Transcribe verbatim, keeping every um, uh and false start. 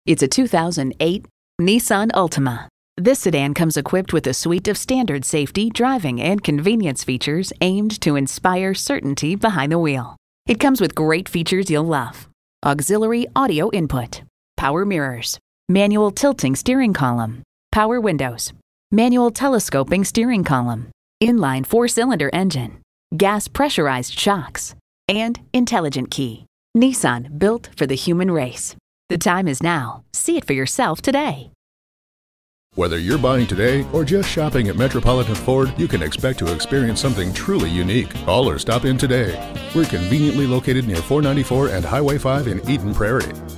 It's a two thousand eight Nissan Altima. This sedan comes equipped with a suite of standard safety, driving, and convenience features aimed to inspire certainty behind the wheel. It comes with great features you'll love: auxiliary audio input, power mirrors, manual tilting steering column, power windows, manual telescoping steering column, inline four-cylinder engine, gas pressurized shocks, and intelligent key. Nissan, built for the human race. The time is now. See it for yourself today. Whether you're buying today or just shopping at Metropolitan Ford, you can expect to experience something truly unique. Call or stop in today. We're conveniently located near four ninety-four and Highway five in Eden Prairie.